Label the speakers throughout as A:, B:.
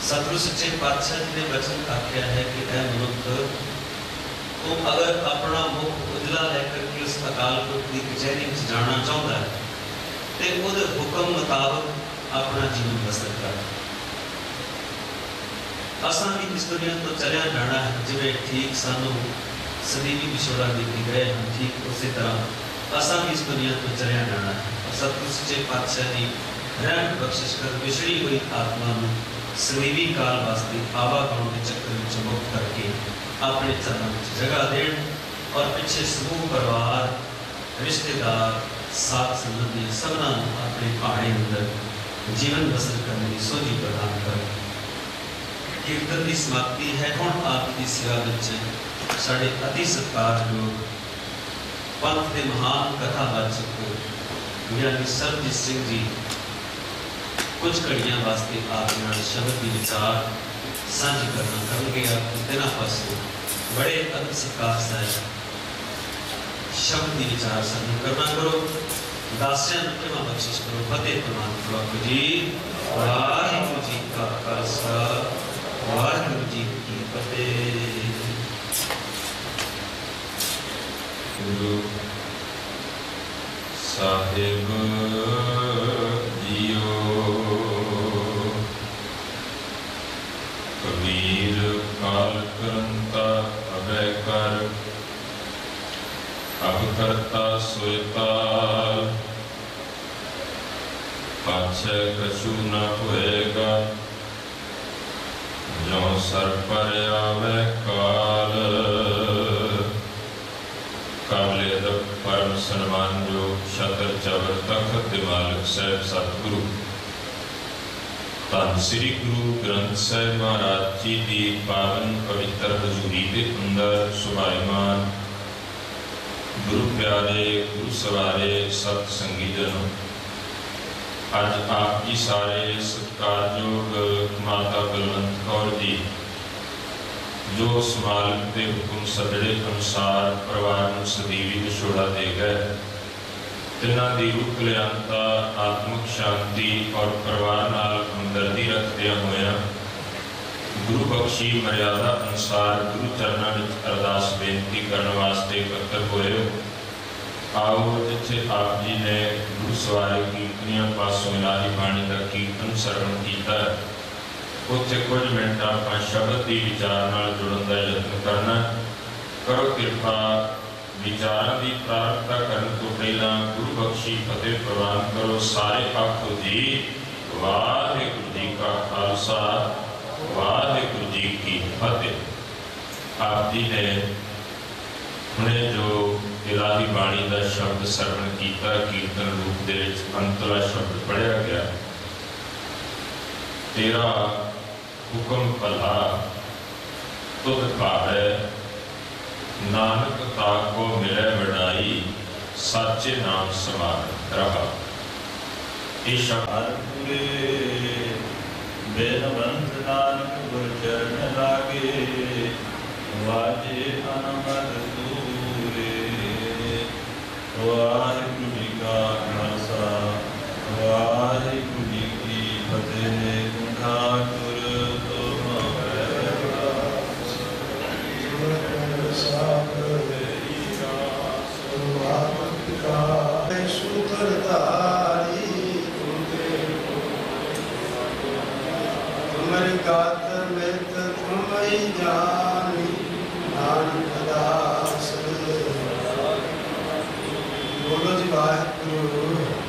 A: सतगुरु सच्चे पातशाह जी ने वचन आख्या है कि ऐ मनुख, तू अगर अपना मुख उजला लेकर के उस अकाल पुरख की कचहरी में जाना चाहता है तो उहदे हुक्म मुताबिक अपना जीवन बसर कर। असां भी इस दुनिया तो चलिया जाना है, जिवें ठीक सानू सदीवी विछोड़ा दे के गए हैं, ठीक उसी तरह असां भी इस दुनिया तो चलिया जाना है। सतगुरु सच्चे पातशाह जी रहमत बख्शिश कर विछड़ी हुई आत्मा नूं सदीवी काल वास्ते आवागमन के चक्कर में मुक्त करके अपने चरणों में जगह देन और पिछे समूह परिवार रिश्तेदार साथ संबंधी सबना अपने भाड़े अंदर जीवन बसर करने की सोझी प्रदान कर। कीर्तन की समाप्ति है। हुण आपकी सेवा विच साडे अति सत्कारयोग पंथ के महान कथावाचक ज्ञानी सरबजीत सिंह जी कुछ घड़ियां वास्ते आपके नाल शब्द की विचार साझी करना करेंगे। आप तिना पासों बड़े अदब सत्कार से शब्द की विचार साझी करना करो। दासियां नूं क्षमा बख्शिश करो। फतेह प्रमाण करो जी। वाहिगुरू जी का खालसा, वाहिगुरू जी की फतेह।
B: गुरु साहिब जियो कबीर काल करंता अभय कर, अब करता सोयताल पाछे कछु न होएगा, जो सर पर आवे काल। काबले अदब परम सन्मान जो छतर चवर तखत दिमालक साहब सतगुरु धन श्री गुरु ग्रंथ साहिब महाराज जी की पावन पवित्र हजूरी के अंदर सुभाईमान गुरु प्यारे गुरु सवारे सत संगी जनों, अज आप जी सारे सत्कारयोग माता बलवंत कौर जी जो समालक के हुक्म सदड़े अनुसार परिवार को सदीवी विछोड़ा दे गए, तिन्हां दी रूह कल्याणता आत्मिक शांति और परिवार नाल हमदर्दी रखदे होया गुरु बख्शी मर्यादा अनुसार गुरु चरणों में अरदास बेनती करने वास्ते इकट्ठे होए। आओ जिथे आप जी ने गुरु सवारे कीर्तनियां पासों इलाही बाणी का कीर्तन श्रवण किया, उत्थे कुछ मिनट आप शब्द की विचार नाल जुड़न का यत्न करना करो। कृपा विचार की प्रार्थना करने तो पहला गुरु बख्शी फतेह प्रवान करो। सारे आखो जी वाहिगुरू जी का खालसा, वाहिगुरू जी की फतेह। आप जी ने हमने जो इलाही बाणी का शब्द श्रवण किया, कीर्तन रूप दे अंतला शब्द पढ़िया गया, तेरा हुक्म भला तुद भावै, नानक ताको मिले वडाई, साचे नाम समार रहा।
C: पूरे बेनवंत नानक गुर चरण लागे, वाजे अनमद दूरे। वाहिगुरू जी का खालसा, वाहिगुरू जी की फतेह। ठाकुर तुम्हारी गातर में तुम्हारी जानी नानक दास। बोलो जी वाहिगुरू।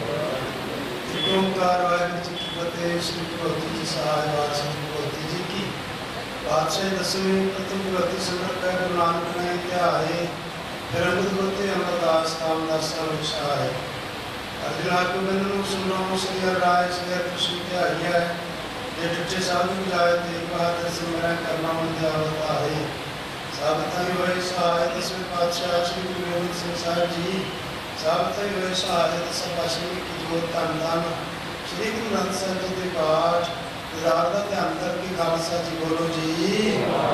C: ओंकार वाहिगुरू जी की फतेह। श्री भगवती जी साहिब श्री भगवती जी की पातशाही दसवीं प्रथम गुरु संगत का गुरु नानक ने ध्याए, फिर अमृत होते अमरदास कामदास विषाय। अर्जुना को बंधन सुनो श्री हर राय श्री हर कृष्ण ध्याय, ये टुटे साधु जाए ते बहादुर सिमरन करना मन ध्यावता है। साबतई होए सहाय दसवें पातशाह श्री गुरु गोविंद सिंह साहिब जी, साबतई होए सहाय दस पातशाही की जोत धन धन श्री गुरु ग्रंथ साहिब जी के पाठ ज़्यादा ध्यान करके खालसा जी बोलो जी।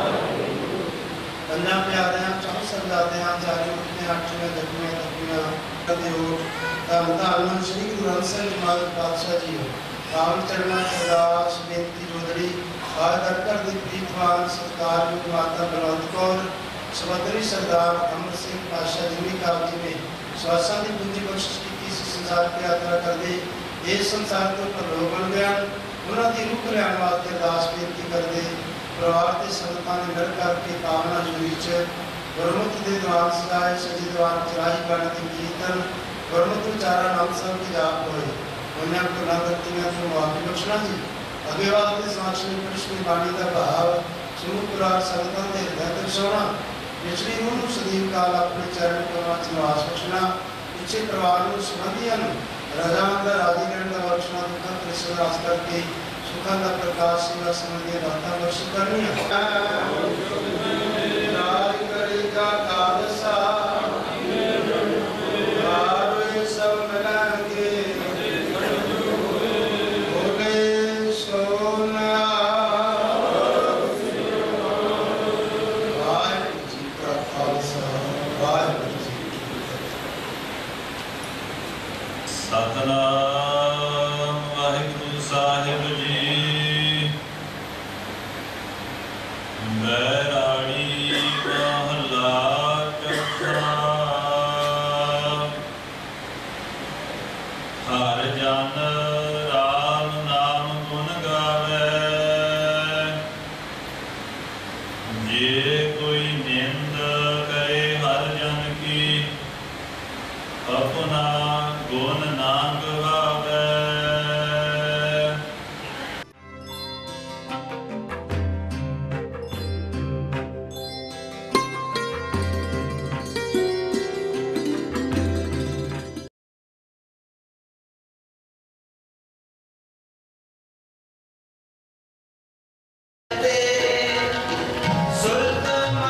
C: कन्या प्यारे हैं चौं समझाते हैं चारों अपने आठवें दसवें दसवें कदे उठ धन धन श्री गुरु ग्रंथ साहिब जी महाराज पातशाह जी हो। राम चरणा अरदास बेनती जोदड़ी घर दी प्रीतवान सत्कारयोग माता बलवंत कौर समुद्री सरदार अमर सिंह पातशाह जिमी काब जी ने श्वासां की पूंजी बख्शिश की इस संसार की यात्रा कर दे इस संसार के ऊपर लोग बन गया उन्होंने रूप लियाण वास्ते अरदास बेनती कर दे परिवार के संगतां ने मिल करके कामना जूरी च गुरमुख के दीवान सजाए सजी दीवान चराई गाने के कीर्तन गुरमुख उचारा नाम सब के जाप होए उन्हें गुना करतियां तो माफी बख्शना जी अगे वास्ते साक्षी कृष्ण बाणी का भाव समूह परिवार संगतां के हृदय दर्शाना पिछली रूह सदीव काल अपने चरण कमलों च निवास बख्शना पिछे परिवार को संबंधियों रजामंद राजी रहने का बख्शना दुखों त्रिशूल रास करके सुखों का प्रकाश सेवा संबंधी बातें बख्श करनी राज करेगा खालसा आरोए सब मिलाएंगे बोले सोना वाहिगुरू जी का खालसा वाहिगुरू जी की फतेह।
B: सतनाम वाहिगुरू साहिब जी बैराड़ी महला चौथा हर जन राम नाम गुण गावे जे कोई निंद करे हर जन की अपना गुण ना गवावे।
A: सुल्तान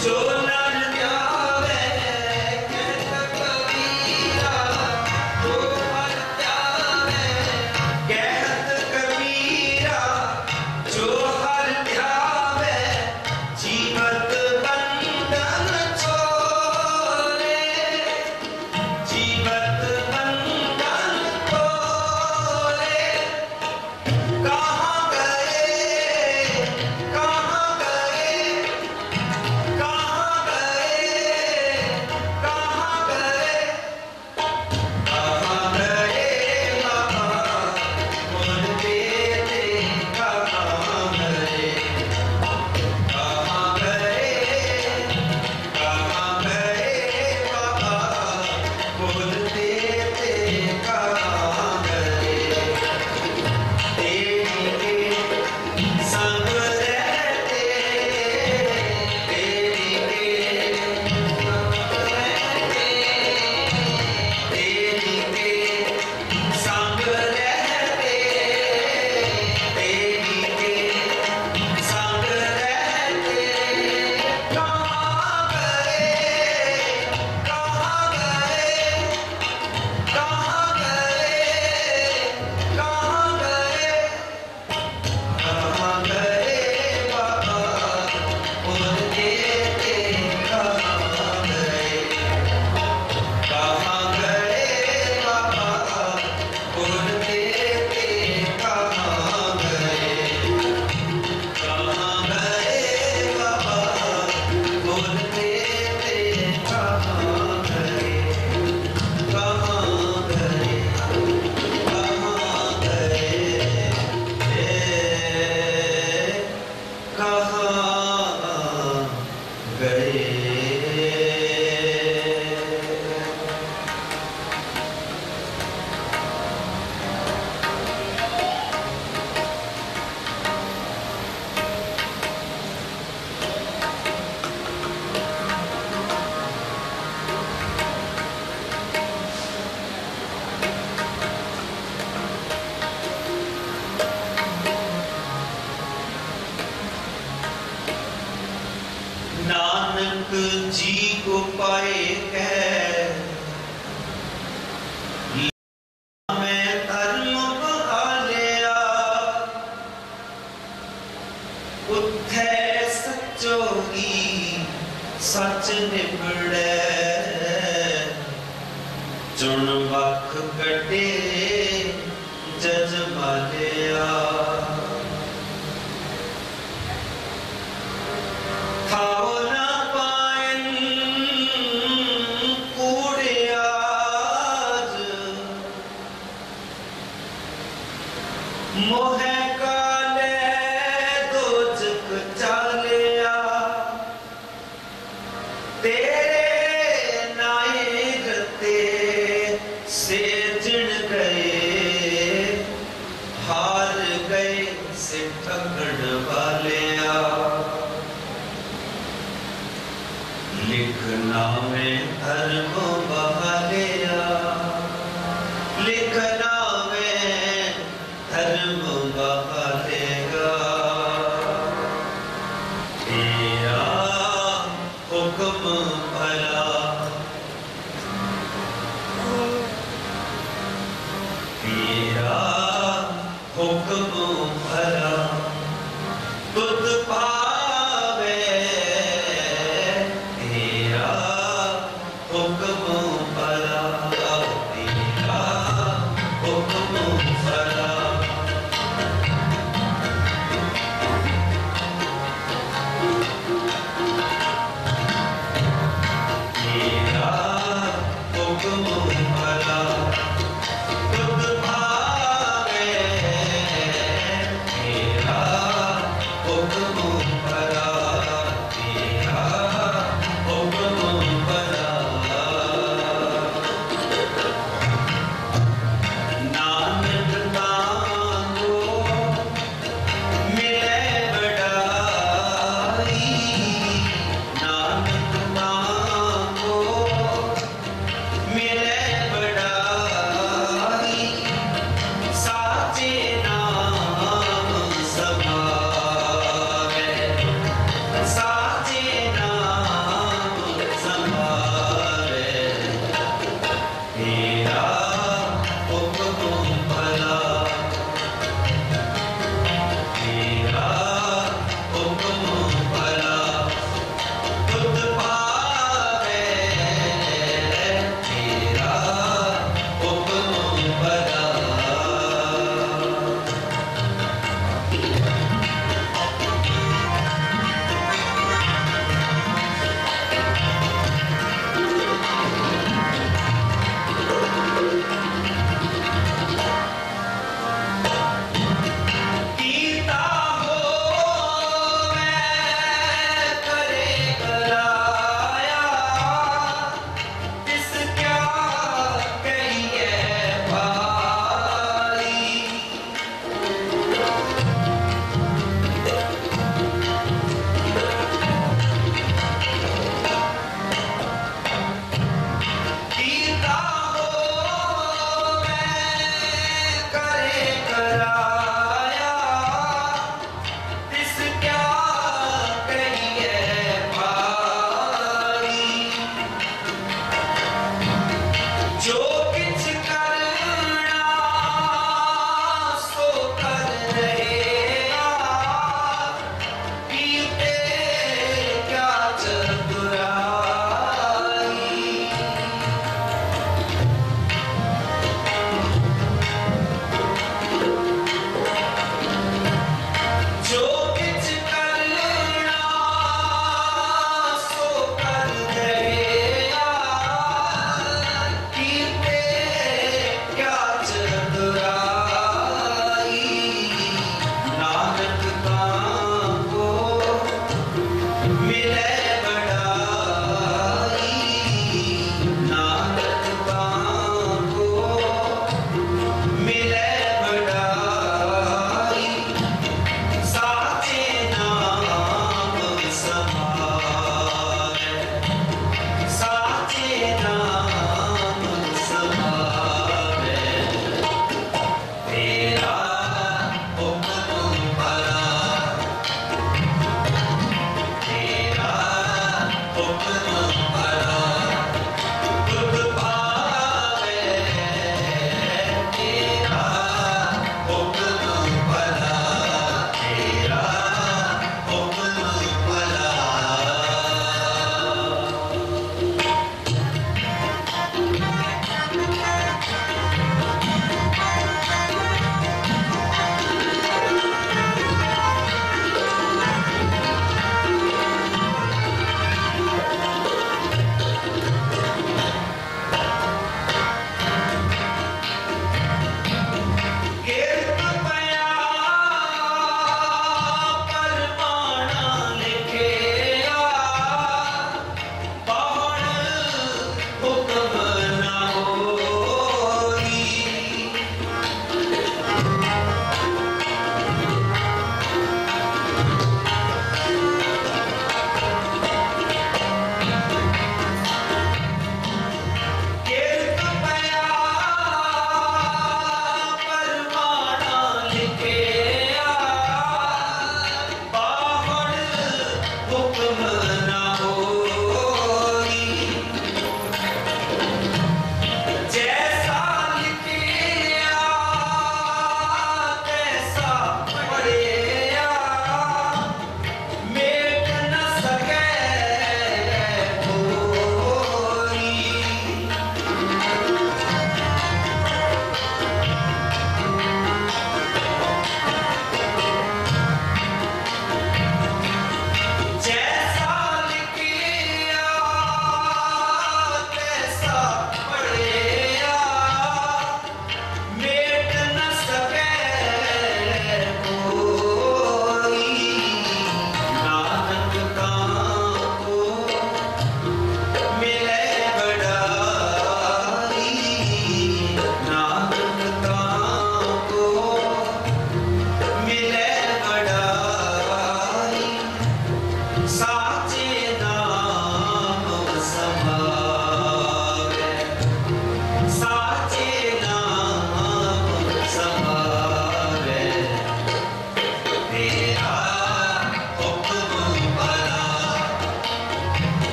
A: जी को पाए कह मैं धर्म बहालिया उठे सचोगी सच निबड़े चुन वख कटे जज मालिया खाओ ना पायन कूड़े आज मोहे काले दो जग चालिया तेरे नाये रते से जिण गए हार गए से ठगण वालिया लिखना में धर्म बहालिया लिखना में धर्म बहालेगा तेरा हुक्म भला तेरा हुक्म भला तुझ पावे तेरा हुक्म भला तेरा हुक्म भला तेरा हुक्म भला तुझ भावे तेरा हुक्म भला तेरा हुक्म भला नानक तांगो मिले बड़ाई नानक तांगो मिले बड़ाई साचे नाम समावे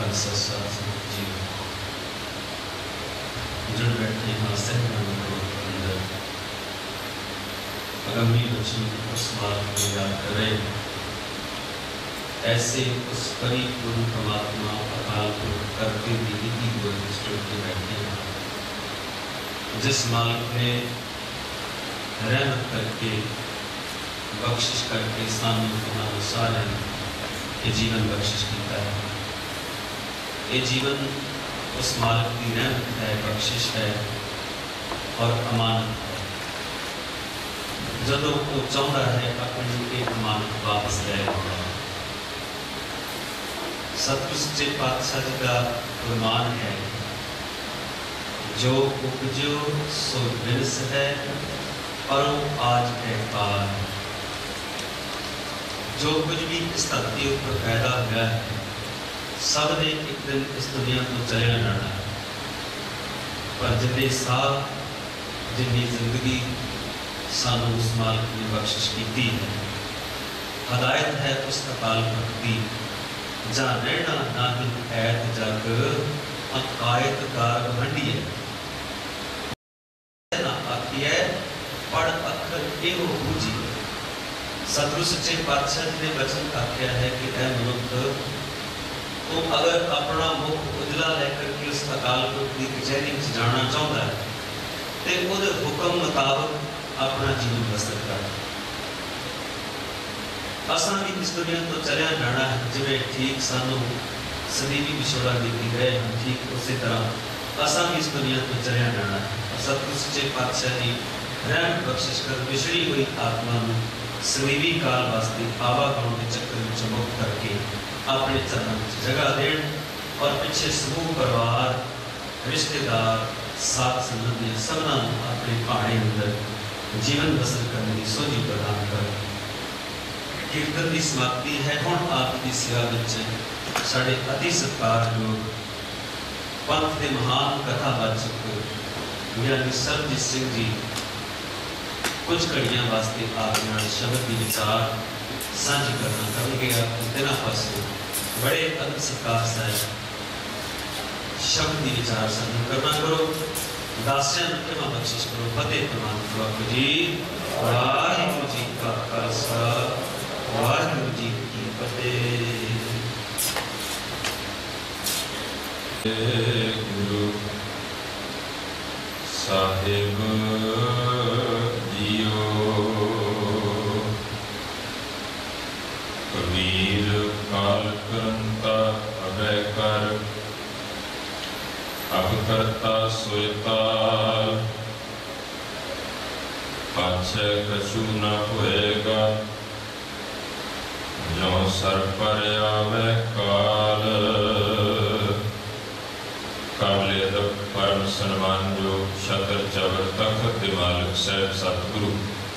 A: खालसा साथ जी जुड़ बैठे हाँ सहना अंदर अगमी बच्चों उस मार्ग को याद करें, ऐसे उस परिपूर्ण परमात्मा अकाल को करते भी नीति को के बैठे हैं, जिस मार्ग में रहमत करके बख्शिश करके सामने सारे ये जीवन बख्शिश किया है। ये जीवन उस मालिक की रहमत है, बख्शिश है और अमानत है। जदों वो चाहता है अपनी एक अमानत वापस ले लेता है। सतगुरु सच्चे पातशाह जी का फरमान है, जो उपजो सो बिनस है पर आज है पार। जो कुछ भी इस धरती ऊपर पैदा हुआ है, सब ने एक दिन इस दुनिया को चले जाना है, पर जिन्ने साल जिन्नी जिंदगी सानू उस मालिक ने बख्शिश की है। हदायत है उस अकाल पुरख की, जा रहना ना दिन ऐत जग अकायत कार गंढी है ना आखी है पढ़ अखर एहो बूझी। सतगुरु सच्चे पातशाह जी ने वचन आख्या है कि ऐ मनुख, तो अगर अपना मुख उजला लेकर के उस अकाल पुरख की कचहरी में जाना चाहता है तो उहदे हुक्म मुताबिक अपना जीवन बसर कर। असां भी इस दुनिया तो चलिया जाना है, जिवें ठीक सानू सदीवी विछोड़ा देती गए हैं, ठीक उसी तरह असां भी इस दुनिया तो चलिया जाना है। सतगुरु सच्चे पातशाह जी रहमत बख्शिश कर विछड़ी हुई आत्मा नूं सदीवी काल वास्ते आवागमन के चक्कर में मुक्त करके अपने चरणों में जगह देन और पिछे समूह परिवार रिश्तेदार साथ संबंधी सबना अपने पहाड़े अंदर जीवन बसर करने की सोझी प्रदान कर। कीर्तन की समाप्ति है। हुण आपकी सेवा विच साडे अति सत्कारयोग पंथ के महान कथावाचक ज्ञानी सरबजीत सिंह जी कुछ घड़ियां वास्ते आपके नाल शब्द की विचार साझी करना करेंगे। आप तिना पासों बड़े अदब सत्कार साथ शब्द की विचार साझी करना करो। दासियां नूं क्षमा बख्शिश करो। फतेह प्रवान करो जी। वाहिगुरू जी का खालसा, वाहिगुरू जी की फतेह।
B: गुरु साहिब जियो, कबीर काल करंता अभय कर, अब करता सोयताल, पाछे कछु न होएगा, जो सर पर आवे काल। काबले अदब परम सन्मान जो छत्र चवर तखत दे मालिक साहब सतगुरु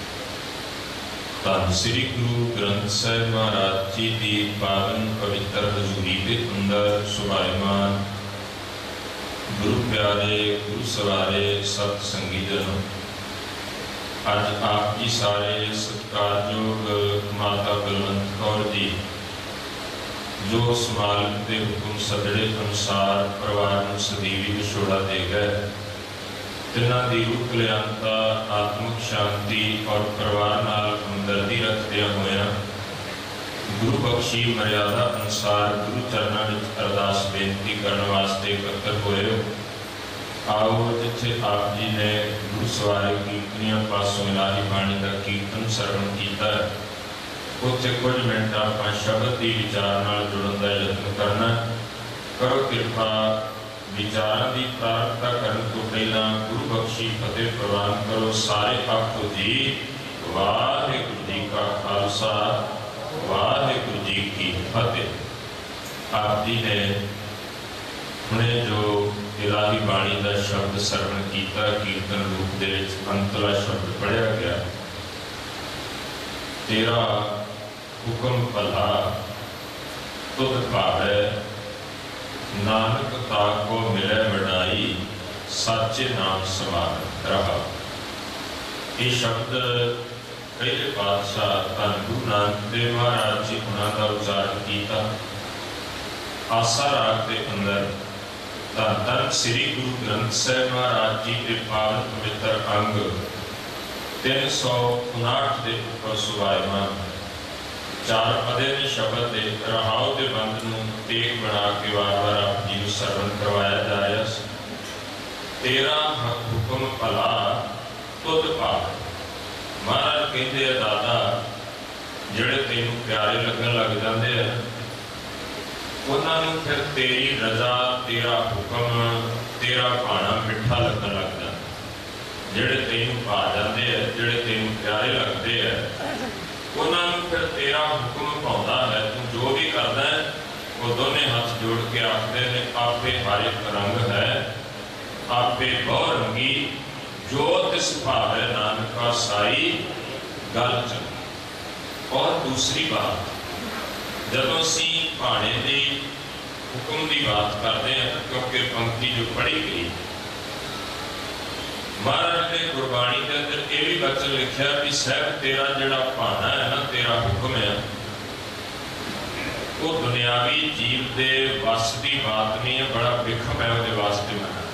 B: धन श्री गुरु ग्रंथ साहिब महाराज जी की पावन पवित्र हजूरी के अंदर सुभायमान गुरु प्यारे गुरु सवारे सत संगी जन, अज आप जी सारे सत्कारयोग माता बलवंत कौर जी जो समालक के हुक्म सदड़े अनुसार परिवार को सदीवी विछोड़ा दे गए, तिन्हां दी रूह कल्याणता आत्मिक शांति और परिवार नाल हमदर्दी रखदियां होया गुरु बख्शी मर्यादा अनुसार गुरु चरणों में अरदास बेनती करने वास्ते एकत्र होए। आओ जिथे आप जी ने गुरु सवारे कीर्तनियां पासों इलाही बाणी का कीर्तन श्रवण किया, उत्थे कुछ मिनट आप शब्द की विचार नाल जुड़न का यत्न करना करो। कृपा विचार की प्रार्थना करने तो पहला गुरु बख्शी फतेह प्रवान करो। सारे आखो जी वाहिगुरू जी का खालसा, वाहिगुरू जी की फतेह। आप जी ने हमने जो इलाही बाणी का शब्द श्रवण किया, कीर्तन रूप दे अंतला शब्द पढ़िया गया, तेरा हुक्म भला तुद भावे, नानक ताको मिले वडाई, साचे नाम समान रहा। ये शब्द पहले पातशाह धन गुरु नानक देव महाराज जी उन्होंने का उच्चारण किया। ਆਸਾ ਰਾਗ ਦੇ ਅੰਦਰ ਧੰਨ ਧੰਨ ਸ੍ਰੀ ਗੁਰੂ ਗ੍ਰੰਥ ਸਾਹਿਬ ਮਹਾਰਾਜ ਜੀ ਦੇ ਪਾਵਨ ਪਵਿੱਤਰ ਅੰਗ 359 ਦੇ ਉੱਪਰ ਸੁਭਾਇਮਾਨ ਚਾਰ ਪਦੇ ਦੇ ਸ਼ਬਦ ਦੇ ਰਹਾਉ ਦੇ ਬੰਦ ਨੂੰ ਟੇਕ ਬਣਾ ਕੇ ਵਾਰ-ਵਾਰ ਆਪ ਜੀ ਨੂੰ ਸਰਵਣ ਕਰਵਾਇਆ ਜਾ ਰਿਹਾ ਸੀ। ਤੇਰਾ ਹੁਕਮ ਭਲਾ ਤੁਧ ਭਾਵ। ਮਹਾਰਾਜ ਕਹਿੰਦੇ ਆ ਦਾਦਾ ਜਿਹੜੇ ਤੈਨੂੰ ਪਿਆਰੇ ਲੱਗਣ ਲੱਗ ਜਾਂਦੇ ਆ ਉਹਨਾਂ ਨੂੰ ਫਿਰ ਤੇਰੀ ਰਜ਼ਾ ਤੇਰਾ ਹੁਕਮ ਤੇਰਾ ਭਾਣਾ ਮਿੱਠਾ ਲੱਗਣ ਲੱਗ ਜਾਂਦਾ। ਜਿਹੜੇ ਤੈਨੂੰ ਭਾ ਜਾਂਦੇ ਆ ਜਿਹੜੇ ਤੈਨੂੰ ਪਿਆਰੇ ਲੱਗਦੇ ਆ ਉਹਨਾਂ ਨੂੰ ਫਿਰ ਤੇਰਾ ਹੁਕਮ ਭਾਉਂਦਾ ਹੈ। ਤੂੰ ਜੋ ਵੀ ਕਰਦਾ ਹੈ ਉਹ ਦੋਨੇ ਹੱਥ ਜੋੜ ਕੇ ਆਖਦੇ ਨੇ ਆਪੇ ਹਰ ਇੱਕ ਰੰਗ ਹੈ ਆਪੇ ਬਹੁ ਰੰਗੀ ਜੋ ਤਿਸ ਭਾਵੈ ਨਾਨਕਾ ਸਾਈ ਗੱਲ ਚੰਗੀ। और दूसरी बात जब असी भाणे के हुक्म की बात करते हैं क्योंकि पंक्ति जो पढ़ी गई महाराज ने गुरबाणी के अंदर यह भी वचन लिखा कि साहब तेरा जिहड़ा भाना है ना तेरा हुक्म है वो दुनियावी जीव के वस की बात नहीं है। बड़ा विखम है वो वास्ते मैं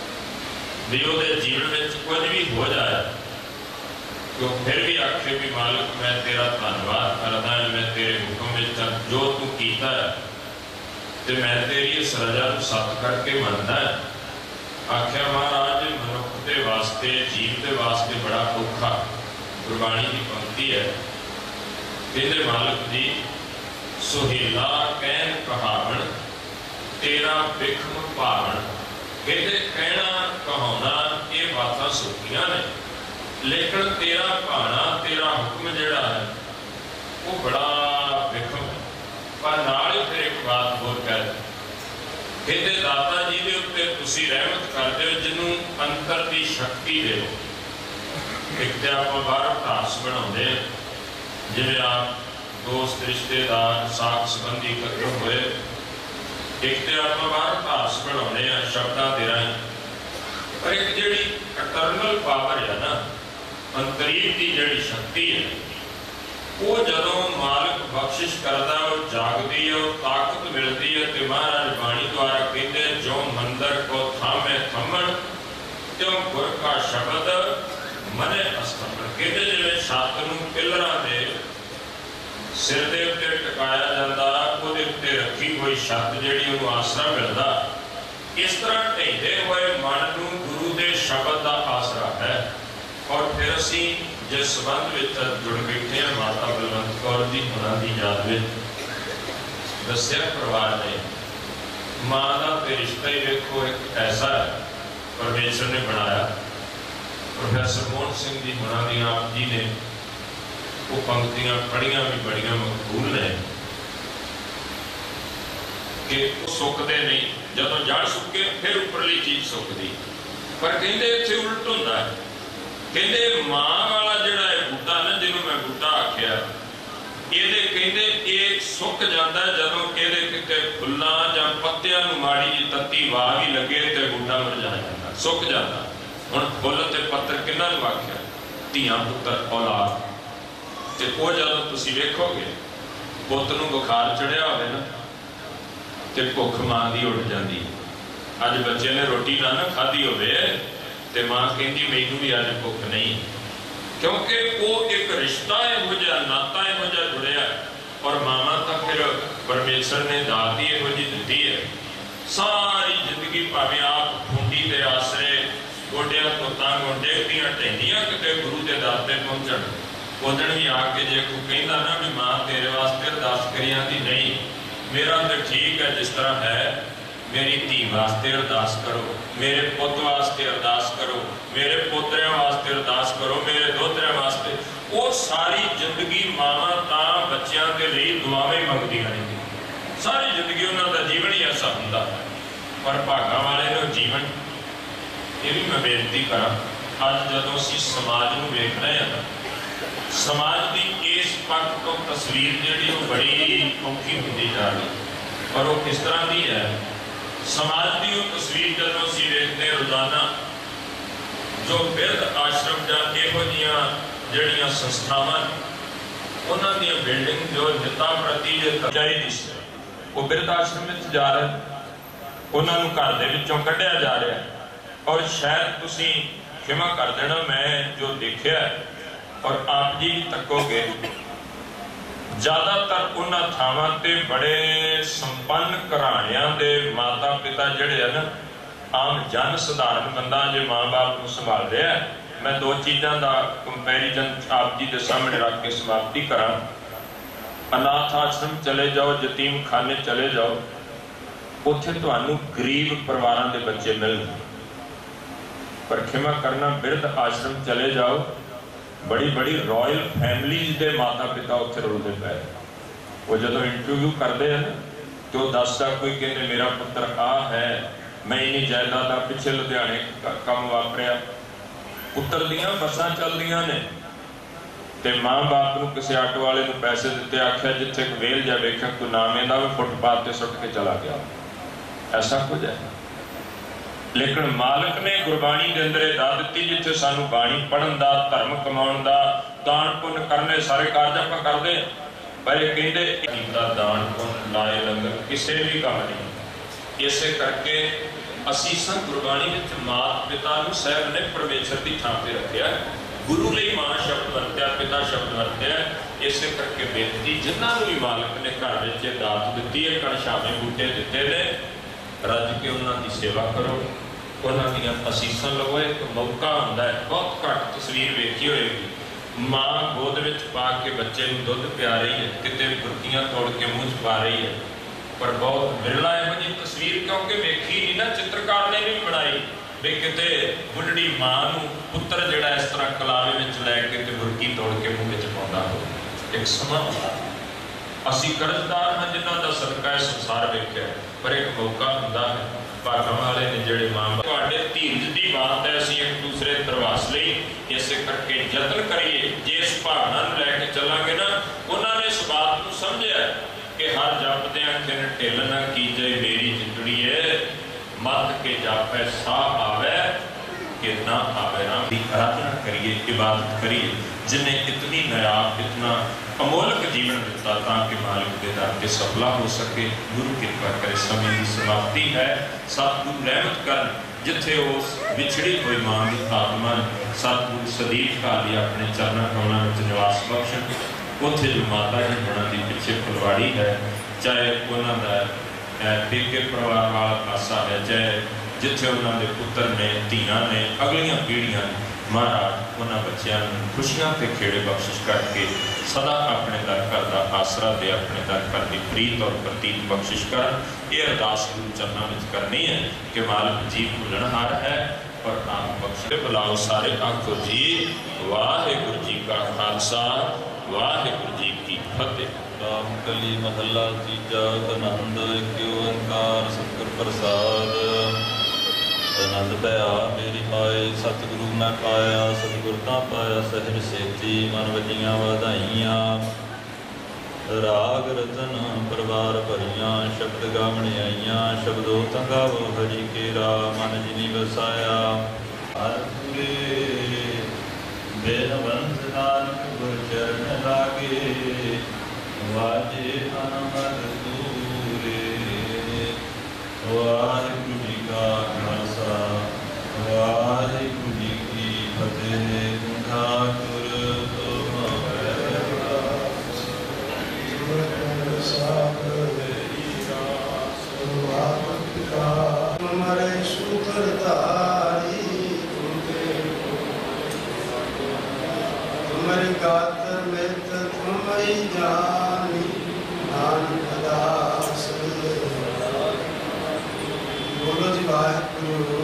B: भी वो जीवन में कुछ भी हो जाए तो फिर भी आखे भी मालिक मैं तेरा धन्यवाद करता है मैं तेरे हुक्म में जो तू कीता है ते मैं तेरी इस रजा को सत करके मनता है। आख्या महाराज मनुख के वास्ते जीव के वास्ते बड़ा औखा गुरबाणी की पंक्ति है। कहते मालिक जी सुहेला कहन कहावण तेरा विखम भावण। कहते कहना कहाना ये बातें सौखियां ने लेकिन तेरा भाना तेरा हुक्म जिहड़ा है वो बड़ा विखम है। पर नाल ही फिर एक बात होर कह कहते दाता जी के उत्ते तुसीं रहमत करदे हो जिन्हों अंतर की शक्ति देवो। एक तो आप बाहर ढास बनाते हैं जिवें आप दोस्त रिश्तेदार साख संबंधी इकट्ठे होए एक तो आप बाहर ढास बनाते हैं शब्दां दे राहीं पर एक जिहड़ी अटरनल पावर है ना अंतरीव की जिहड़ी शक्ति है वो जदों मालिक बख्शिश करता है वो जागती है वो ताकत मिलती है। तो महाराज बाणी द्वारा कहते हैं जो मंदिर को थामे थमन त्यों गुर का शब्द मने अस्तंभन। कहते जिवें छत नूं पिलरां दे सिर दे उत्ते टिकाया जांदा उहदे उत्ते रखी हुई छत जिहड़ी उहनूं आसरा मिलदा इस तरह ढहिंदे होए मन नूं गुरु दे शब्द दा आसरा है। और फिर असी जिस संबंध में जुड़ बैठे हैं माता बलवंत कौर जी होना की याद में दस्या परिवार ने माँ का तो रिश्ता ही देखो एक ऐसा है परमेश्वर ने बनाया। प्रोफैसर मोहन सिंह जी होना दी आप जी ने वो पंक्तियां पढ़िया भी बड़िया मकबूल ने कि सुकते नहीं जदों जड़ सुके फिर उपरली चीज सुकती। पर कहते इत्थे उल्ट हुंदा है। कहते मां वाला जिहड़ा है बूटा ना जिन्हों मैं बूटा आख्या ये कहते ये सुक जाता है जदों कहते किते फुल्लां जां पत्तियां नूं माड़ी जी तत्ती वाह भी लगे तो बूटा मुरझा जाता सुक जाता। हुण फुल ते पत्तर किन्हां नूं आख्या धीआं पुत्तर औलाद ते वो जदों तुसीं वेखोगे पुत्त नूं बुखार चढ़िया होवे ना ते भुख मां दी उठ जाती। अज बच्चे ने रोटी ना खाधी होवे ते मां कहती मैनू भी अज भुख नहीं क्योंकि वो एक रिश्ता इहो जिहा नाता इहो जिहा जुड़िया और मामा तो फिर परमेश्वर ने दात ही इहो जी दी है। सारी जिंदगी भावें आप खूंडी के आसरे गोडिया तो तंग डेगदियां ढहिंदियां किते गुरु के दर ते पहुंचण उदण भी आके जे कोई कहंदा ना भी मां तेरे वास्ते अरदास करी आंदी नहीं मेरा तो ठीक है जिस तरह है मेरी धी वास्ते अरदास करो मेरे पुत वास्ते अरदास करो मेरे पोतरियां वास्ते अरदास करो मेरे दोहतरियां वास्ते। वो सारी जिंदगी मावां तां बच्चों के लिए दुआवें मंगदियां ने सारी जिंदगी उन्होंने जीवन ही ऐसा हुंदा है। पर भागा वाले नो जीवन ये भी मैं बेनती करा अज जदों असीं समाज नूं वेख रहे हैं समाज की इस पक्ष तो तस्वीर जिहड़ी वो बड़ी औखी होंदी जा रही और वो किस तरह की है। समाज की वो तस्वीर जदों असीं वेखदे रोजाना जो बिरध आश्रम जां इहो जिहियां जिहड़ियां संस्थावां उन्हां दी बिल्डिंग जो निता प्रति जो चाहिदी ਉਹ ਬਿਰਧ ਆਸ਼ਰਮ ਵਿੱਚ ਜਾ ਰਹੇ, ਉਹਨਾਂ ਨੂੰ ਘਰ ਦੇ ਵਿੱਚੋਂ ਕੱਢਿਆ ਜਾ ਰਿਹਾ। ਔਰ ਸ਼ਾਇਦ ਤੁਸੀਂ ਖਿਮਾ ਕਰ ਦੇਣਾ, ਮੈਂ ਜੋ ਦੇਖਿਆ ਔਰ ਆਪ ਜੀ ਵੀ ਤੱਕੋਗੇ, ਜ਼ਿਆਦਾਤਰ ਉਹਨਾਂ ਥਾਵਾਂ ਤੇ ਬੜੇ ਸੰਪੰਨ ਘਰਾਣਿਆਂ ਦੇ ਮਾਤਾ ਪਿਤਾ ਜਿਹੜੇ ਹਨ, ਆਮ ਜਨ ਸਧਾਰਨ ਬੰਦਾ ਜੇ ਮਾਂ-ਬਾਪ ਨੂੰ ਸੰਭਾਲ ਰਿਹਾ। ਮੈਂ ਦੋ ਚੀਜ਼ਾਂ ਦਾ ਕੰਪੈਰੀਜ਼ਨ ਆਪ ਜੀ ਦੇ ਸਾਹਮਣੇ ਰੱਖ ਕੇ ਸਮਾਪਤੀ ਕਰਾਂ। ਅਨਾਥ ਆਸ਼ਰਮ ਚਲੇ ਜਾਓ, ਯਤੀਮ ਖਾਨੇ ਚਲੇ ਜਾਓ, ਉੱਥੇ ਤੁਹਾਨੂੰ ਗਰੀਬ ਪਰਿਵਾਰਾਂ ਦੇ ਬੱਚੇ ਮਿਲਣਗੇ। ਪਰ ਖਿਮਾ ਕਰਨਾ, ਬਿਰਧ ਆਸ਼ਰਮ ਚਲੇ ਜਾਓ, ਬੜੀ ਬੜੀ ਰਾਇਲ ਫੈਮਲੀਜ਼ ਦੇ ਮਾਤਾ ਪਿਤਾ ਉੱਥੇ ਰੁਲਦੇ ਪਏ। ਉਹ ਜਦੋਂ ਇੰਟਰਵਿਊ ਕਰਦੇ ਹਨ ਤੇ ਉਹ ਦੱਸਦਾ, ਕੋਈ ਕਹਿੰਦੇ ਮੇਰਾ ਪੁੱਤਰ ਆ ਹੈ, ਮੈਂ ਇੰਨੀ ਜਾਇਦਾਦਾਂ ਪਿੱਛੇ ਲੁਧਿਆਣੇ ਕੰਮ ਵਾਪਰਿਆ। ਪੁੱਤਰ ਦੀਆਂ ਬੱਸਾਂ ਚੱਲਦੀਆਂ ਨੇ ਤੇ ਮਾਂ-ਬਾਪ ਨੂੰ ਕਿਸੇ ਆਟੋ ਵਾਲੇ ਨੂੰ ਪੈਸੇ ਦਿੱਤੇ, ਆਖਿਆ ਜਿੱਥੇ ਵੇਲ ਜਾ ਵੇਖਿਆ ਕੋਈ ਨਾਮ ਇਹਦਾ ਵੀ ਫੁੱਟਪਾਥ ਤੇ ਸੁੱਟ ਕੇ ਚਲਾ ਗਿਆ। ਐਸਾ ਕੁਝ ਹੈ। ਲੇਕਿਨ ਮਾਲਕ ਨੇ ਗੁਰਬਾਣੀ ਦੇ ਅੰਦਰ ਇਹ ਦਾਤ ਦਿੱਤੀ, ਜਿੱਥੇ ਸਾਨੂੰ ਬਾਣੀ ਪੜ੍ਹਨ ਦਾ, ਧਰਮ ਕਮਾਉਣ ਦਾ, ਦਾਨ ਪੁੰਨ ਕਰਨੇ ਸਾਰੇ ਕਾਰਜ ਆਪਾਂ ਕਰਦੇ, ਪਰ ਇਹ ਕਹਿੰਦੇ ਦਾ ਦਾਨ ਪੁੰਨ ਲਾਏ ਲੰਗਰ ਕਿਸੇ ਵੀ ਕੰਮ ਨਹੀਂ। ਇਸੇ ਕਰਕੇ ਅਸੀਸਾਂ ਗੁਰਬਾਣੀ ਵਿੱਚ ਮਾਤ ਪਿਤਾ ਨੂੰ ਸਾਹਿਬ ਨੇ ਪਰਮੇਸ਼ਰ ਦੀ ਥਾਂ ਤੇ ਰੱਖਿਆ। ਗੁਰੂ ਲਈ ਮਾਂ ਸ਼ਬਦ ਵਰਤਿਆ, ਪਿਤਾ ਸ਼ਬਦ ਵਰਤਿਆ। ਇਸੇ ਕਰਕੇ ਬੇਨਤੀ, ਜਿਨ੍ਹਾਂ ਨੂੰ ਵੀ ਮਾਲਕ ਨੇ ਘਰ ਵਿੱਚ ਇਹ ਦਾਤ ਦਿੱਤੀ ਹੈ, ਕਣਛਾਵੇਂ ਬੂਟੇ ਦਿੱਤੇ ਨੇ, ਰੱਜ ਕੇ ਉਹਨਾਂ ਦੀ ਸੇਵਾ ਕਰੋ, ਉਹਨਾਂ ਦੀਆਂ ਅਸੀਸਾਂ ਲਵੋ। ਇੱਕ ਮੌਕਾ ਹੁੰਦਾ ਹੈ, ਬਹੁਤ ਘੱਟ ਤਸਵੀਰ ਵੇਖੀ ਹੋਏਗੀ, ਮਾਂ ਗੋਦ ਵਿੱਚ ਪਾ ਕੇ ਬੱਚੇ ਨੂੰ ਦੁੱਧ ਪਿਆ ਰਹੀ ਹੈ, ਕਿਤੇ ਬੁਰਕੀਆਂ ਤੋੜ ਕੇ ਮੂੰਹ 'ਚ ਪਾ ਰਹੀ ਹੈ। ਪਰ ਬਹੁਤ ਵਿਰਲਾ ਇਹੋ ਜਿਹੀ ਤਸਵੀਰ, ਕਿਉਂਕਿ ਵੇਖੀ ਨਹੀਂ ਨਾ, ਚਿੱਤਰਕਾਰ ਨੇ ਨਹੀਂ ਬਣਾਈ ਵੀ ਕਿਤੇ ਬੁੱਢੜੀ ਮਾਂ ਨੂੰ ਪੁੱਤਰ ਜਿਹੜਾ ਇਸ ਤਰ੍ਹਾਂ ਕਲਾਵੇ ਵਿੱਚ ਲੈ ਕੇ ਤੇ ਬੁਰਕੀ ਤੋੜ ਕੇ ਮੂੰਹ ਵਿੱਚ ਪਾਉਂਦਾ ਹੋਵੇ। ਇੱਕ ਸਮਾਂ ਅਸੀਂ ਕਰਜ਼ਦਾਰ ਹਾਂ ਜਿਨ੍ਹਾਂ ਦਾ ਸਦਕਾ ਸੰਸਾਰ ਵੇਖਿਆ, ਪਰ ਇੱਕ ਮੌਕਾ ਹੁੰਦਾ ਹੈ। ਭਾਗਾਂ ਵਾਲੇ ਨੇ ਜਿਹੜੇ ਮਾਂ ਤੁਹਾਡੇ ਧੀਰਜ ਦੀ ਬਾਤ ਹੈ, ਅਸੀਂ ਇੱਕ ਦੂਸਰੇ ਤਰਵਾਸ ਲਈ ਇਸੇ ਕਰਕੇ ਯਤਨ ਕਰੀਏ। ਜੇ ਇਸ ਭਾਵਨਾ ਨੂੰ ਲੈ ਕੇ ਚੱਲਾਂਗੇ ਨਾ, ਉਹਨਾਂ ਨੇ ਇਸ ਬਾਤ ਨੂੰ ਸਮਝਿਆ ਕਿ ਹਰ ਜਪਦਿਆਂ ਖਿਨ ਢਿੱਲ ਨਾ ਕੀਜੇ ਮੇਰੀ ਜਿੰਦੜੀਏ, ਮਤ ਕੇ ਜਾਪੈ ਸਾਹ ਆਵੇ कि ना आवे। राम की आराधना करिए, इबादत करिए, जिन्हें इतनी नायाब इतना अमोलक जीवन दिता ताकि मालिक के दर के सफला हो सके। गुरु कृपा करे। समय की समाप्ति है, सतगुरु रहमत कर जिथे उस विछड़ी हुई मां की आत्मा सतगुरु सदीप काली अपने चरणों कमलों में निवास बख्शन। उत्थे जो माता जी उन्होंने पिछे फुलवाड़ी है, चाहे उन्होंने पेके परिवार वाला पासा है, चाहे जिथे उन्होंने पुत्र ने धीआं ने अगलियां पीढ़ियां ने, महाराज उन्होंने बच्चों खुशियां ते खेड़े बख्शिश करके सदा अपने दर घर का आसरा दे, अपने दर घर की प्रीत और प्रतीत बख्शिश कर। ये अरदास गुरु चरणों में करनी है कि मालिक जी भुलनहार है और आप बख्शे। बुलाओ सारे आखो जी वाहिगुरू जी का खालसा वाहिगुरू जी की फतेह।
D: राम कली महला तीजा आनंद एक ओंकार सतगुर प्रसाद। आनंद भया मेरी माए सतगुरु मैं पाया, सतगुर ता पाया सहज सेती मन वजियां वधाइयां। राग रतन परवार भरियां शब्द गावण आईयां, शब्दों तंगावो हरि केरा मन जिनी वसाया। हरपुरे बेनवंत नानक गुर चरण लागे, वाजे अनमद दूरे। वाहिगुरू जी का खालसा वाहिगुरू जी की फतेह। ठाकुर
C: हमारे सूत्रधारी तुम्हारी गातर में तुम्हारी जानी नानक दास। बोलो जी वाहिगुरू।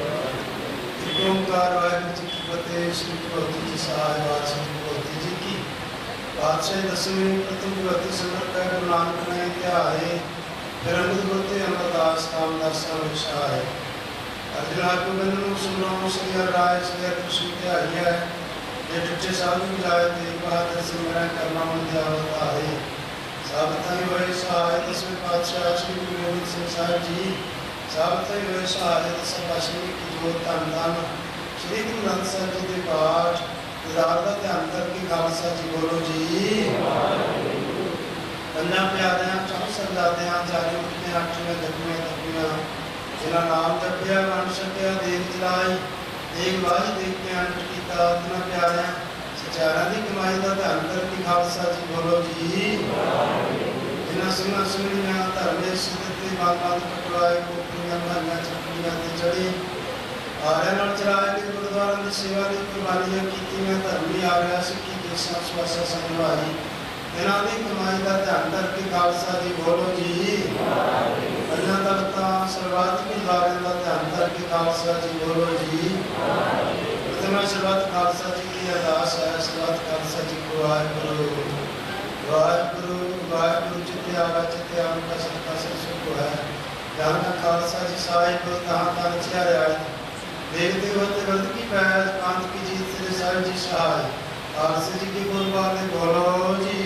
C: ओंकार वाहिगुरू जी की फतेह। श्री भगवती जी साहिब वासि भगवती जी की पातशाही दसवीं प्रथम भगवती संगत का गुरु नानक ने ध्याए। फिर अमृत बोलते अमरदास कामदास है। अर्जुन को बंधु सुनो श्री राय श्री कृष्ण ध्याई है। ये टुच्चे साधु जाए तेग बहादुर सिमरन करना मन ध्यावता है। साबतई हुए सहाय दसवें पातशाह श्री गुरु गोविंद सिंह साहिब जी। साबतई हुए सहाय दसवें पातशाह की जोत धन धन श्री गुरु ग्रंथ साहिब जी के पाठ राधा ध्यान करके खालसा जी बोलो जी। ਪੰਜਾਂ ਪਿਆਰਿਆਂ ਚੌਂ ਸਰਦਾਦਿਆਂ ਚਾਲੀ ਮੁਕਤਿਆਂ ਅੱਠਵੇਂ ਦਸਵੇਂ ਤਪੀਆਂ ਜਿਨ੍ਹਾਂ ਨਾਮ ਜਪਿਆ ਮਨ ਛਕਿਆ ਦੇਖ ਜਲਾਈ ਦੇਖ ਵਾਹੀ ਦੇਖ ਕੇ ਅੰਤ ਕੀਤਾ ਤਿਨਾਂ ਪਿਆਰਿਆਂ ਸਚਿਆਰਿਆਂ ਦੀ ਕਮਾਈ ਦਾ ਧਿਆਨ ਕਰਕੇ ਖਾਲਸਾ ਜੀ ਬੋਲੋ ਜੀ। ਜਿਨ੍ਹਾਂ ਸਿੰਘਾਂ ਸਿੰਘਣੀਆਂ ਧਰਮੇ ਸਿੱਧਤ ਤੇ ਬਾਗਾਂ ਕਟਵਾਏ ਕੋਪਰੀਆਂ ਭਾਈਆਂ ਚੱਕਰੀਆਂ ਤੇ ਚੜੇ ਆਰਿਆਂ ਨਾਲ ਚਲਾਏ ਗਏ ਗੁਰਦੁਆਰਿਆਂ ਦੀ ਸੇਵਾ ਲਈ ਕੁਰਬਾਨੀਆਂ ਕੀਤੀਆਂ ਧਰਮੀ ਆਰਿਆ ਸਿੱਖੀ ਕੇ ਸਵਾਸਾ ਸੰਭਾਈ ਇਹਨਾਂ ਦੀ ਕਮਾਈ ਦਾ ਧਿਆਨ ਕਰਕੇ ਖਾਲਸਾ ਜੀ ਬੋਲੋ ਜੀ। ਪੰਜਾਂ ਤਖਤਾਂ ਸਰਬੱਤ ਗੁਰਦੁਆਰਿਆਂ ਦਾ ਧਿਆਨ ਕਰਕੇ ਖਾਲਸਾ ਜੀ ਬੋਲੋ ਜੀ। ਪ੍ਰਥਮ ਸਰਬੱਤ ਖਾਲਸਾ ਜੀ ਦੀ ਅਰਦਾਸ ਹੈ ਸਰਬੱਤ ਖਾਲਸਾ ਜੀ ਕੋ ਵਾਹਿਗੁਰੂ ਵਾਹਿਗੁਰੂ ਵਾਹਿਗੁਰੂ ਜਿੱਥੇ ਆਵਾ ਜਿੱਥੇ ਆਵਾ ਦਾ ਸਤਿਕਾਰ ਸੁਖ ਹੈ ਜਾਨ ਖਾਲਸਾ ਜੀ ਸਾਹਿਬ ਤਾਂ ਤਾਂ ਚਿਹਰਾ देखते होते वर्द की पैर कांत की जीत से साहिब जी सहाय खालसा जी के गुरबाने बोलो जी।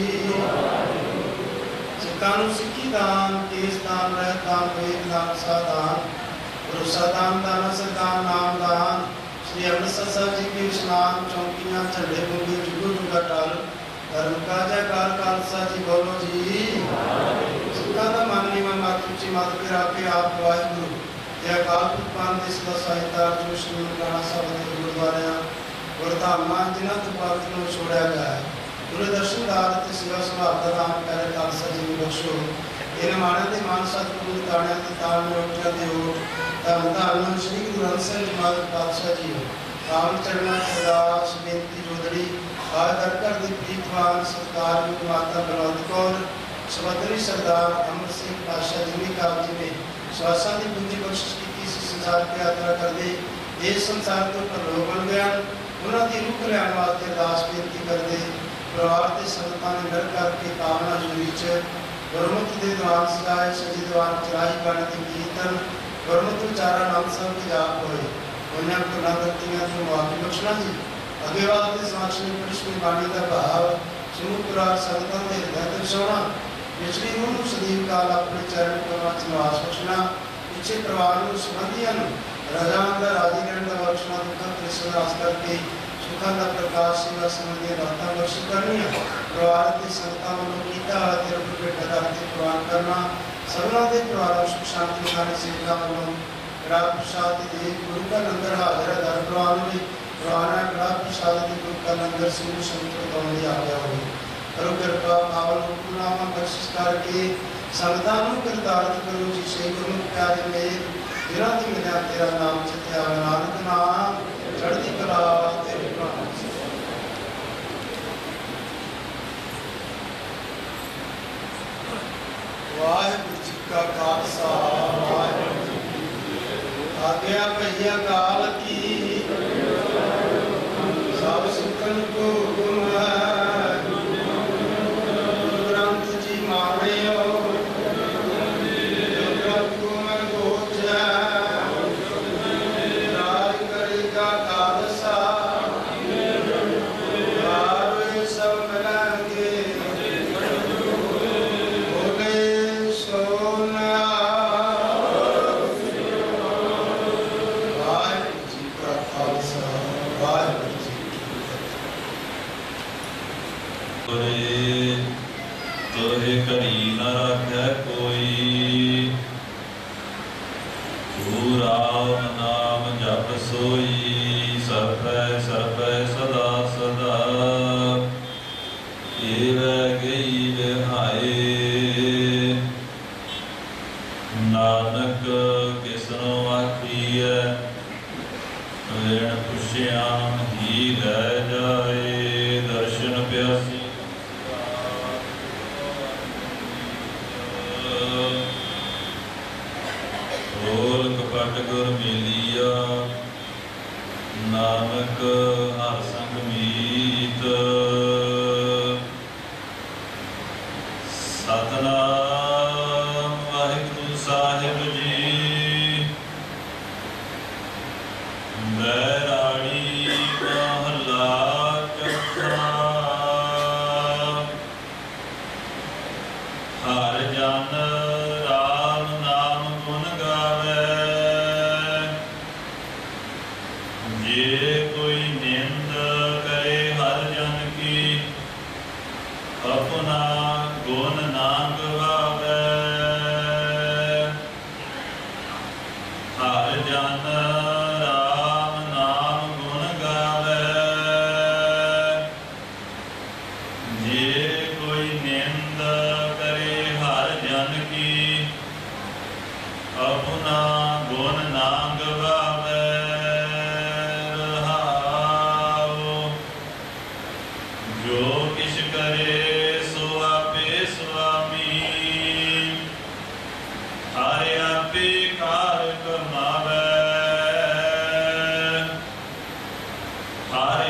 C: सिक्खां नूं सिक्खी दान केस दान रहत दान वेद दान सादान भरोसा दान दाना सरदान नाम दान श्री अमृतसर साहिब जी के स्नान चौकियां झंडे मुंगे जुगू जुगा टाल धर्म का जयकार खालसा जी बोलो जी। सिक्खां दा मन नीवा मत उच्ची मत के राखे आप वाहिगुरू यह अकाल पुरख पान देश का साहित्य जो श्री राणा साहब के गुरुद्वारे गुरधामां जिन्हां तो भगत नूं छोड़िया गया है गुरु दर्शनदार ते सेवा सुभाव का दान करे खालसा जी नूं बख्शो। इन माणिਆਂ ਦੇ ਮਾਨ ਸਤਿਗੁਰੂ ਦੇ ਤਾਣਿਆਂ ਤੇ ਤਾਲ ਮੋਟਿਆਂ ਦੇ ਓਟ ਧੰਨ ਧੰਨ श्री गुरु ग्रंथ साहिब जी महाराज पातशाह जी राम चरणा अरदास बेनती जोदड़ी आज कर दी प्रीतवान सत्कार माता बलवंत कौर सवतरी सरदार अमर सिंह पातशाह जी ने काब जी ने श्वासां की पूंजी बख्शिश की संसार की यात्रा करते इस संसार तो परलोक बन गया उन्होंने की रूह कल्याण वास्ते अरदास बेनती करते परिवार के संगतां ने मिल करके कामना जूरी गुरमुख के दीवान सजाए सजी दीवान चढ़ाई पाने के कीर्तन गुरमुख उचारा नाम सब के जाप होए उन्हें गुना गलतियां तो माफी बख्शना जी अगे वास्ते साक्षी कृष्ण बाणी का भाव समूह परिवार संगतां के हृदय दर्शाना पिछली रूह सदीव काल अपने चरण कमल निवास बख्शना पिछले परिवार में संबंधियों राजा का राजी रहने का बख्शना दुखा कृष्ण रास करके सुखा का प्रकाश सेवा संबंधी राता बख्श करनी परिवार की संगतां वालों कीता तेरे बेटा करते प्रवान करना सबना के परिवार सुख शांति खाने सेवका वालों ग्राह प्रसाद देव गुरु का लंगर हाजिर है दर प्रवान में प्रवान ग्राह प्रसाद गुरु का लंगर सिंह संत कौन आ गया हो करो कृपा पावन हुक्मनामा बख्शिश करके संगतां नूं किरदारत करो जी से गुरु प्यारे मेर जिन्हां दी मिलिया तेरा नाम चित्या नानक नाम चढ़दी कला तेरे नाम वाहिगुरू जी का खालसा वाहिगुरू जी की फतेह। आज्ञा कहिया काल की सब सुखन को हुक्म है
D: अपना गुण नाम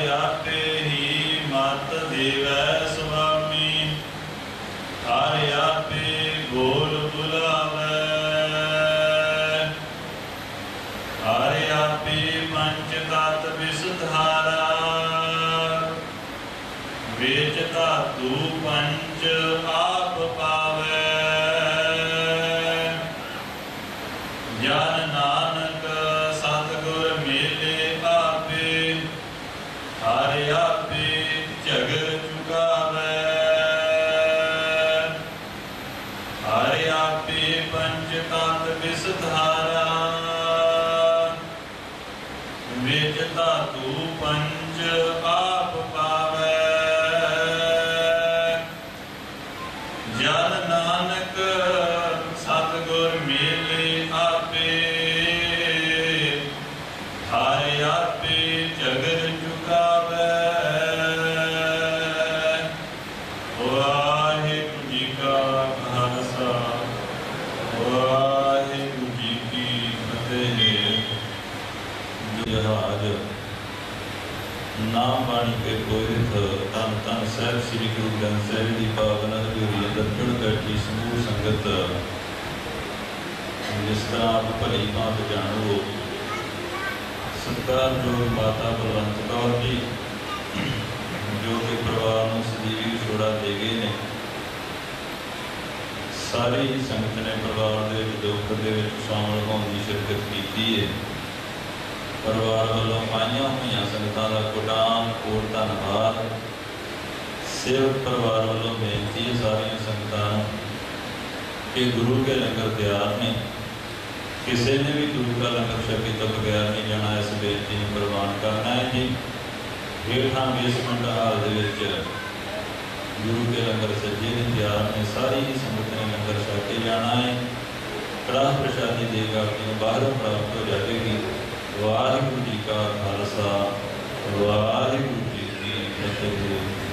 D: ਹਰਿ ਆਪੇ ਹੀ ਮਤ ਦੇਵੈ ਸੁਆਮੀ, ਹਰਿ ਆਪੇ ਬੋਲ ਬੁਲਾਵੈ, ਹਰਿ ਆਪੇ ਪੰਚ ਤਤ ਵਿਸਧਾਰਾ, ਵੇਚ ਧਾਤੂ ਪੰਚ ਆਪ ਪਾਵੈ, ਜਨ ਨਾਨਕ ਸਤਿਗੁਰ ਮੇਲੇ ਆਪੇ, ਹਰਿ ਆਪੇ ਝਗਰ ਚੁਕਾਵੈ, ਹਰਿ ਆਪੇ ਪੰਚ ਤਤ ਵਿਸਧਾਰਾ, ਵਿੱਚ ਧਾਤੂ ਪੰਚ ਆਪ ਪਾਵੈ, ਜਨ ਨਾਨਕ ਸਤਿਗੁਰ ਮੇਲੇ ਆਪੇ, ਹਰਿ ਆਪੇ ਝਗਰ ਚੁਕਾਵੈ। ਵਾਹਿਗੁਰੂ ਜੀ ਕਾ ਖਾਲਸਾ, ਵਾਹਿਗੁਰੂ ਜੀ ਕੀ ਫਤਿਹ। ਜਹਾਜ ਨਾਮ ਬਾਣੀ ਕੇ ਗੋਇਤ ਤਨ ਤਨ ਸਾਹਿਬ ਸ੍ਰੀ ਗੁਰੂ ਗ੍ਰੰਥ ਸਾਹਿਬ ਦੀ ਪਾਵਨ ਹਜ਼ੂਰੀ ਅੰਦਰ ਜੁੜ ਬੈਠੀ ਸਮੂਹ ਸੰਗਤ, ਜਿਸ ਤਰ੍ਹਾਂ ਆਪ ਭਲੀ ਭਾਂਤ ਜਾਣੋ, ਸਤਿਕਾਰਯੋਗ ਮਾਤਾ ਬਲਵੰਤ ਕੌਰ ਜੀ ਜੋ ਕਿ ਪਰਿਵਾਰ ਨੂੰ ਸਦੀਵੀ ਵਿਛੋੜਾ ਦੇ ਗਏ ਨੇ, ਸਾਰੀ ਹੀ ਸੰਗਤ ਨੇ ਪਰਿਵਾਰ ਦੇ ਵਿੱਚ ਦੁੱਖ ਦੇ ਵਿੱਚ ਸ਼ਾਮਲ ਹੋਣ ਦੀ ਸ਼ਿਰਕਤ ਕੀਤੀ ਹੈ। ਪਰਿਵਾਰ ਵੱਲੋਂ ਪਾਈਆਂ ਹੋਈਆਂ ਸੰਗਤਾਂ ਦਾ ਕੋਟਾਨ-ਕੋਟ ਧੰਨਵਾਦ। ਸੇਵਕ ਪਰਿਵਾਰ ਵੱਲੋਂ ਬੇਨਤੀ ਹੈ ਸਾਰੀਆਂ ਸੰਗਤਾਂ ਨੂੰ ਕਿ ਗੁਰੂ ਕੇ ਲੰਗਰ ਤਿਆਰ ਨੇ, ਕਿਸੇ ਨੇ ਵੀ ਗੁਰੂ ਦਾ ਲੰਗਰ ਛਕੇ ਤੋਂ ਬਗੈਰ ਨਹੀਂ ਜਾਣਾ। ਇਸ ਬੇਨਤੀ ਨੂੰ ਪ੍ਰਵਾਨ ਕਰਨਾ ਹੈ ਜੀ। ਹੇਠਾਂ ਬੇਸਮੈਂਟ ਹਾਲ ਦੇ ਵਿੱਚ ਗੁਰੂ ਕੇ ਲੰਗਰ ਸੱਜੇ ਨੇ ਤਿਆਰ ਨੇ, ਸਾਰੀ ਹੀ ਸੰਗਤ ਨੇ ਲੰਗਰ ਛਕ ਕੇ ਜਾਣਾ ਹੈ। ਕੜਾਹ ਪ੍ਰਸ਼ਾਦੀ ਦੇਗ ਆਪਣੀ ਨੂੰ ਬਾਹਰੋਂ ਪ੍ਰਾਪਤ ਹੋ ਜਾਵੇਗੀ। ਵਾਹਿਗੁਰੂ ਜੀ ਕਾ ਖਾਲਸਾ, ਵਾਹਿਗੁਰੂ ਜੀ ਕੀ ਫਤਿਹ।